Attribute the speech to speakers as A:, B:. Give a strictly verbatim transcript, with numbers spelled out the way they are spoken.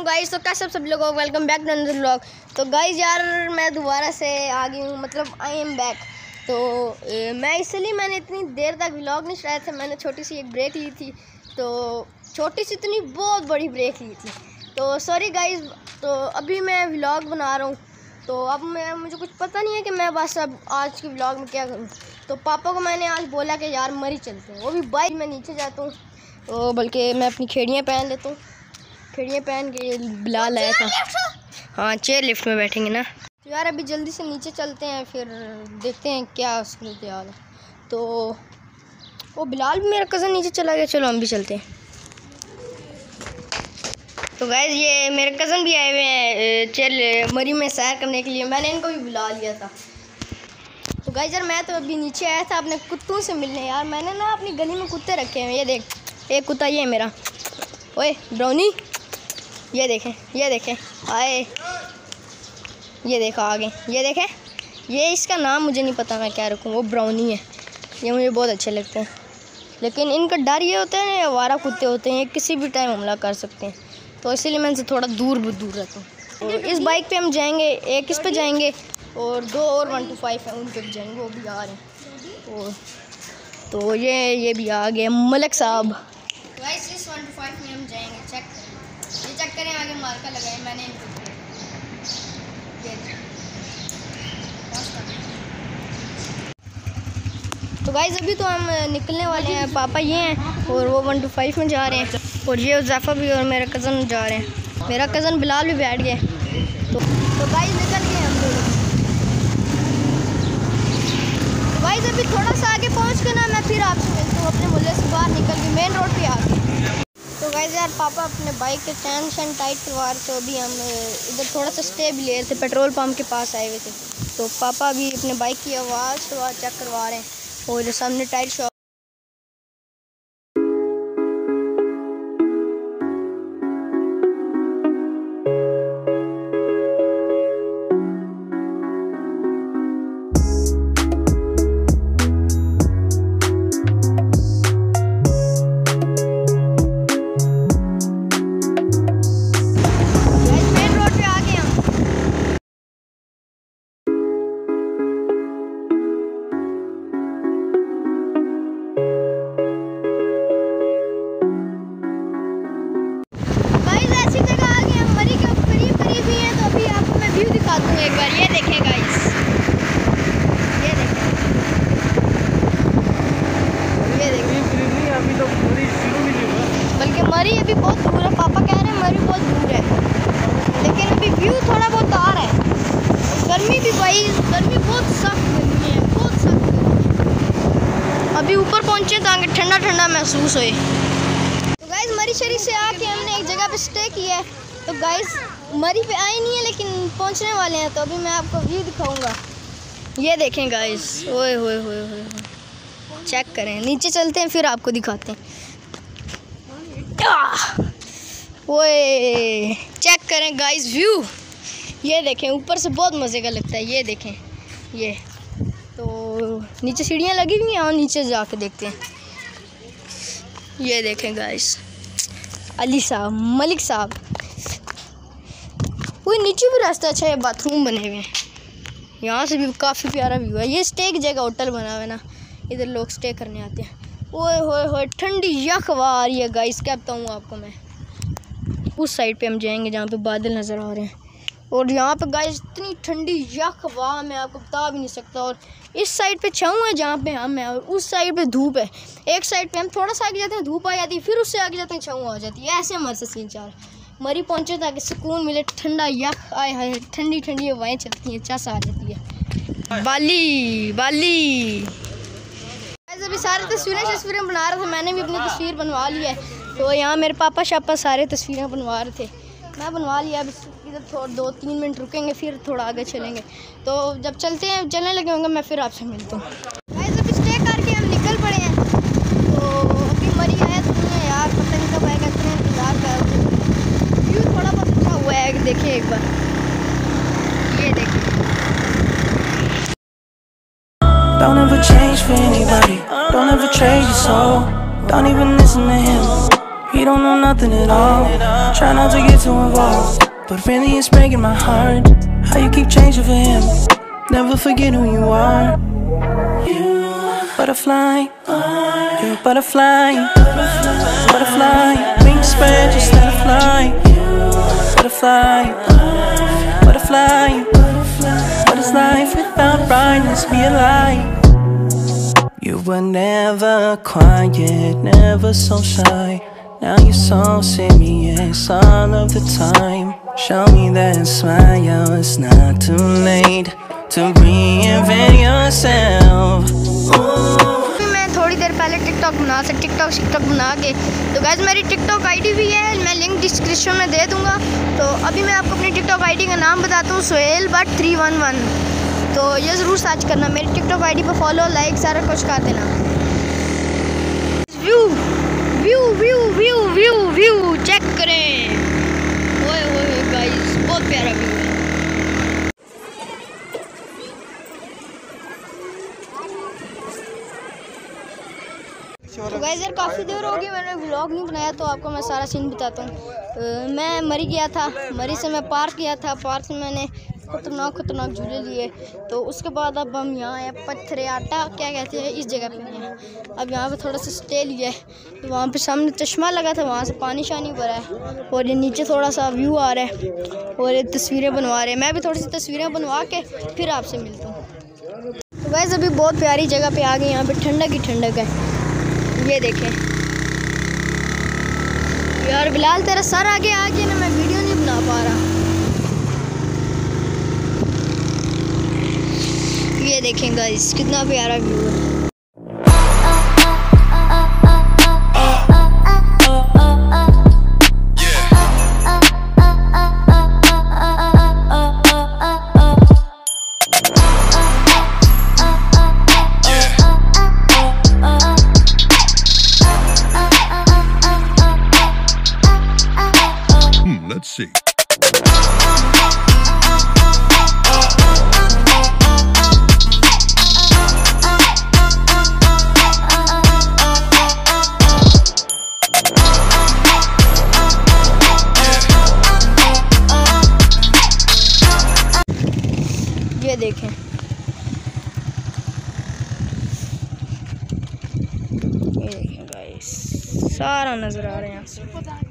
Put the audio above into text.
A: Guys, तो कैसे सब लोगों को welcome back to another vlog. तो गाइस यार मैं दोबारा से आ गई हूँ, मतलब आई एम बैक। तो ए, मैं इसलिए मैंने इतनी देर तक व्लॉग नहीं चलाया था। मैंने छोटी सी एक ब्रेक ली थी, तो छोटी सी इतनी बहुत बड़ी ब्रेक ली थी, तो सॉरी गाइस। तो अभी मैं व्लॉग बना रहा हूँ, तो अब मैं मुझे कुछ पता नहीं है कि मैं बस अब आज की व्लॉग में क्या करूँ। तो पापा को मैंने आज बोला कि यार मरी चलते हैं, वो भी बाइक में नीचे जाता हूँ, तो बल्कि मैं अपनी खेड़ियाँ पहन लेता हूँ। खेड़ियाँ पहन के बिलाल आया था। हाँ, चेयर लिफ्ट में बैठेंगे ना। तो यार अभी जल्दी से नीचे चलते हैं, फिर देखते हैं क्या सूरत हाल है। तो वो बिलाल भी, मेरा कज़न नीचे चला गया, चलो हम भी चलते हैं। तो गाइस ये मेरे कज़न भी आए हुए हैं चल मरी में सैर करने के लिए, मैंने इनको भी बुला लिया था। तो गाइस यार मैं तो अभी नीचे आया था अपने कुत्तों से मिलने। यार मैंने ना अपनी गली में कुत्ते रखे हैं, ये देख, एक कुत्ता ये है मेरा, ओए ब्राउनी, ये देखें ये देखें आए, ये देखो आगे, ये देखें, ये इसका नाम मुझे नहीं पता मैं क्या रखूँ, वो ब्राउनी है, ये मुझे बहुत अच्छे लगते हैं। लेकिन इनका डर ये होता है ना, आवारा कुत्ते होते हैं, ये किसी भी टाइम हमला कर सकते हैं, तो इसीलिए मैं इनसे थोड़ा दूर दूर रहता हूँ। तो इस बाइक पे हम जाएंगे, एक इस पे जाएंगे और दो और वन टू फाइव है उन पर भी जाएंगे, वो भी आ रहे हैं। और तो ये ये भी आ गए मलिक साहब। गाइस इस वन टू फाइव में हम जाएंगे, चेक करें, ये चेक करें, आगे मार्का लगाए मैंने इनको। तो गाइस अभी तो हम निकलने वाले हैं, पापा ये हैं और वो वन टू फाइव में जा रहे हैं, और ये उज़ैफ़ा भी और मेरा कज़न जा रहे हैं, मेरा कज़न बिलाल भी बैठ गए। तो तो गाइस निकल गए हम लोग। तो गाइस अभी थोड़ा सा आगे पहुंच के ना मैं फिर आपसे मिलता हूँ, अपने मोहल्ले से बाहर निकल के मेन रोड पे आ गए। तो गाइस यार पापा अपने बाइक के चैन शैन टाइट करवा रहे थे, अभी हम इधर थोड़ा सा स्टे भी ले रहे थे, पेट्रोल पम्प के पास आए हुए थे। तो पापा अभी अपने बाइक की आवाज़ चेक करवा रहे हैं, और जो सामने टायर शॉप। एक बार ये देखें गाइस, ये देखें, ये देखें, अभी तो मरी शुरू भी नहीं हुआ, बल्कि मरी अभी बहुत दूर है। पापा कह रहे हैं मरी बहुत दूर है, लेकिन अभी व्यू थोड़ा बहुत आ रहा है। गर्मी भी भाई, गर्मी बहुत सख्त गर्मी है, बहुत सख्त गर्मी। अभी ऊपर पहुंचे ताकि ठंडा ठंडा महसूस होए। तो गाइस मरी शरीफ से आके हमने एक जगह पे स्टे किया है। तो गाइस मरी पे आए नहीं है, लेकिन पहुंचने वाले हैं, तो अभी मैं आपको व्यू दिखाऊंगा। ये देखें गाइस, ओए होए होए होए, चेक करें, नीचे चलते हैं फिर आपको दिखाते हैं। ओए चेक करें गाइस व्यू, ये देखें, ऊपर से बहुत मज़े का लगता है, ये देखें। ये तो नीचे सीढ़ियाँ लगी हुई हैं, और नीचे जाके देखते हैं। ये देखें गाइस, अली साहब, मलिक साहब, वो नीचे भी रास्ता अच्छा है, बाथरूम बने हुए हैं, यहाँ से भी काफ़ी प्यारा व्यू है। ये स्टे की जगह होटल बना हुआ है ना, इधर लोग स्टे करने आते हैं। ओए होए होए ठंडी यख हवा आ रही है गाइस, क्या बताऊँ आपको मैं। उस साइड पे हम जाएंगे जहाँ पे बादल नज़र आ रहे हैं, और यहाँ पे गाइस इतनी ठंडी यख हवा मैं आपको बता भी नहीं सकता। और इस साइड पे छाँव है जहाँ पे हम हैं, और उस साइड पे धूप है। एक साइड पे हम थोड़ा सा आगे जाते हैं, धूप आ जाती है, फिर उससे आगे जाते हैं, छाँव आ जाती है। ऐसे हमारे से सीन चार मरी पहुँचे ताकि सुकून मिले, ठंडा यख आए हाय, ठंडी ठंडी हवाएं चलती हैं, चस आ जाती है। बाली बाली अभी सारे तस्वीरें तस्वीरें बना रहे थे, मैंने भी अपनी तस्वीर बनवा ली है। तो यहाँ मेरे पापा शापा सारे तस्वीरें बनवा रहे थे, मैं बनवा लिया। अब इधर थोड़ा दो तीन मिनट रुकेंगे, फिर थोड़ा आगे चलेंगे। तो जब चलते हैं, चलने लगे होंगे, मैं फिर आपसे मिलता हूँ। अभी स्टे करके हम निकल पड़े हैं। तो अभी मरी आया तो नहीं है यार, पता नहीं कब आएगा, इतना इंतजार कर। व्यू थोड़ा बहुत अच्छा हुआ है, देखिए एक बार, ये देखिए।
B: Don't ever change for anybody, don't ever trade your soul, don't even listen to him, We don't know nothing at all. Try not to get too involved, but really it's breaking my heart how you keep changing for him. Never forget who you are. You butterfly, you're a butterfly, butterfly. Wings spread, just let it fly. Butterfly, butterfly. What is life without brightness? Be a lie. You were never quiet, never so shy. Now you're so serious all of the time. Show me that smile, it's not too late to reinvent yourself.
A: मैं थोड़ी देर पहले TikTok बना से TikTok TikTok बना के, तो guys मेरी TikTok ID भी है, मैं लिंक डिस्क्रिप्शन में दे दूंगा। तो अभी मैं आपको अपनी टिकटॉक आईडी का नाम बताता हूँ, Sohail Butt three one one. तो ये ज़रूर सर्च करना, मेरी टिकटॉक आईडी पर फॉलो, लाइक, सारा कुछ कर देना। View view view view view view check करें, ओए ओए गाइस बहुत प्यारा व्यू है। तो गाइस यार काफ़ी देर हो गई मैंने व्लॉग नहीं बनाया, तो आपको मैं सारा सीन बताता हूँ। मैं मरी गया था, मरी से मैं पार्क गया था, पार्क से मैंने खतरनाक खतरनाक झूले लिए। तो उसके बाद अब हम यहाँ आए पत्थरे आटा क्या कहते हैं इस जगह पे हैं। अब यहाँ पे थोड़ा सा स्टे लिया है, तो वहाँ पे सामने चश्मा लगा था, वहाँ से पानी शानी भरा है, और ये नीचे थोड़ा सा व्यू आ रहा है, और ये तस्वीरें बनवा रहे हैं। मैं भी थोड़ी सी तस्वीरें बनवा के फिर आपसे मिलता हूँ। तो वैसे अभी बहुत प्यारी जगह पर आ गई, यहाँ पर ठंडक ही ठंडक है। ये देखें यार, बिलाल तेरा सर आगे आ गया ना, मैं वीडियो नहीं बना पा रहा। ये देखें गाइस कितना प्यारा व्यू है।
C: Let's see.
A: ये देखें, ये देखें गाइस सारा नज़र आ रहा है यहाँ से।